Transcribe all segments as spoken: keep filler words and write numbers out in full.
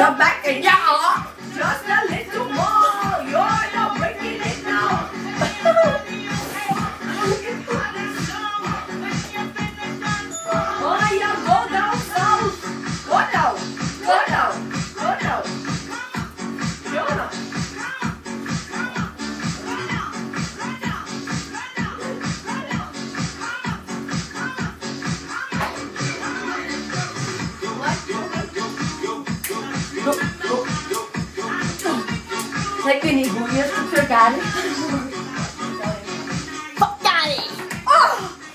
come back and yeah, just a little more. You're not breaking it now. Oh yeah, go down south. Go down, go down, go down. Go down. Thấy cái này vui nhất cho cá đấy. Fuck daddy. Oh.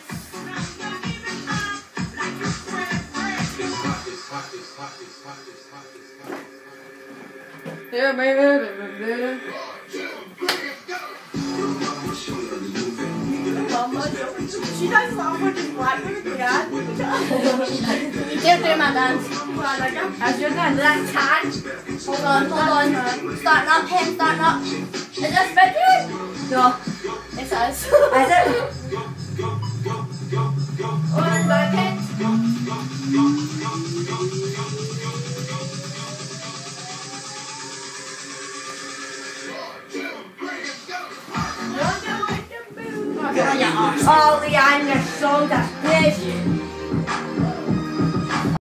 Yeah, baby. She does love what is black with me, yeah. You can't do my dance. I should have that time. Hold on, hold on. Starting up, him, starting up. Is this better? No. It says. Is it? One, back it. Oh, Leanne, you're so disgraceful.